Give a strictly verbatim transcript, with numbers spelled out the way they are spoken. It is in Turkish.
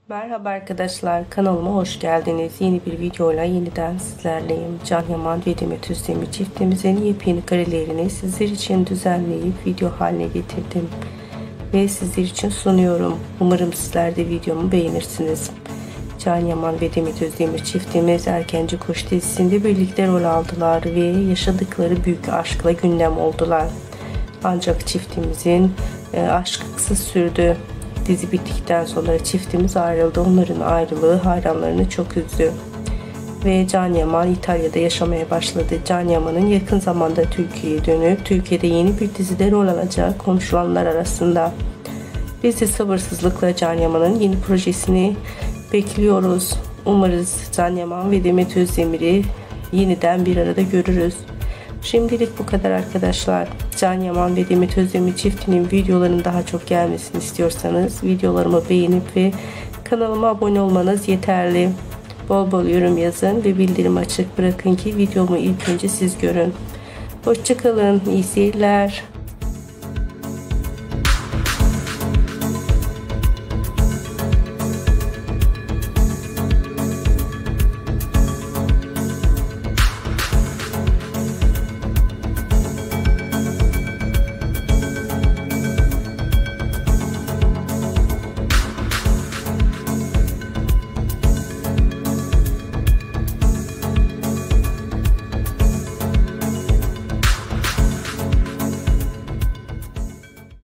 Merhaba arkadaşlar, kanalıma hoş geldiniz. Yeni bir videoyla yeniden sizlerleyim. Can Yaman ve Demet Özdemir çiftimizin yepyeni karelerini sizler için düzenleyip video haline getirdim ve sizler için sunuyorum. Umarım sizler de videomu beğenirsiniz. Can Yaman ve Demet Özdemir çiftimiz Erkenci Kuş dizisinde birlikte rol aldılar ve yaşadıkları büyük aşkla gündem oldular. Ancak çiftimizin e, aşkı kısa sürdü. Dizi bittikten sonra çiftimiz ayrıldı. Onların ayrılığı hayranlarını çok üzdü. Ve Can Yaman İtalya'da yaşamaya başladı. Can Yaman'ın yakın zamanda Türkiye'ye dönüp Türkiye'de yeni bir dizide rol alacak konuşulanlar arasında. Biz de sabırsızlıkla Can Yaman'ın yeni projesini bekliyoruz. Umarız Can Yaman ve Demet Özdemir'i yeniden bir arada görürüz. Şimdilik bu kadar arkadaşlar. Can Yaman ve Demet Özdemir çiftinin videolarının daha çok gelmesini istiyorsanız videolarımı beğenip ve kanalıma abone olmanız yeterli. Bol bol yorum yazın ve bildirim açık bırakın ki videomu ilk önce siz görün. Hoşça kalın, iyi seyirler.